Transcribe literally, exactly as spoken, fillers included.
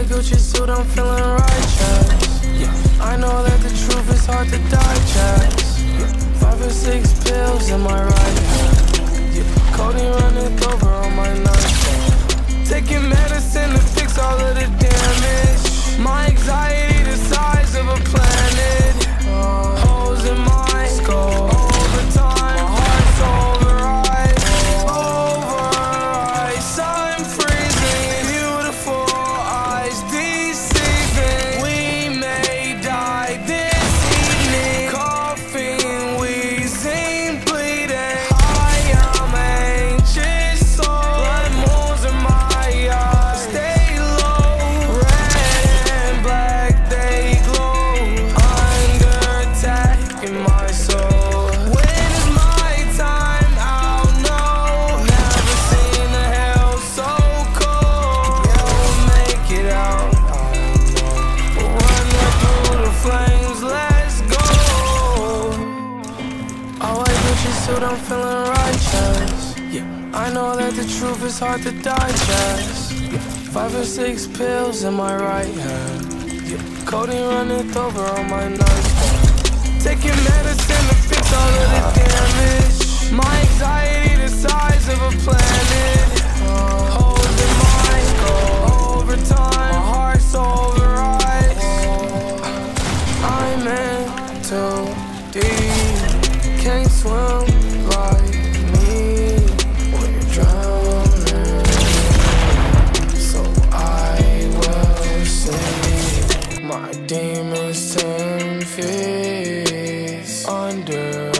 Gucci suit, I'm feeling righteous. Yeah. I know that the truth is hard to digest. Yeah. Five or six pills in my right hand. Yeah. Codeine running over on my nightstand. Taking medicine to fix all of the damage. My anxiety the size of a planet. Uh, holes in my skull overtime. My heart's over ice, over ice. I'm freezing, beautiful eyes deceiving. We may die this evening. Coughing, wheezing, bleeding. I am anxious, so blood moons in my eyes. Stay low, red and black, they glow. Under attack in my soul. When is my time? I'll know. Never seen the hell so cold. Yeah, we'll make it out. I know. We'll run right through the flames. Let's go. I like Gucci suit, I'm feeling righteous. Yeah, I know that the truth is hard to digest. Yeah. Five or six pills in my right hand. Yeah. Codeine running over on my nightstand. Taking medicine to fix all of the damage. My anxiety the size of a planet. Uh, holes in my skull overtime. My heart's over ice. I'm in too deep. Can't swim like me when you're drowning. So I will see my demons ten feet under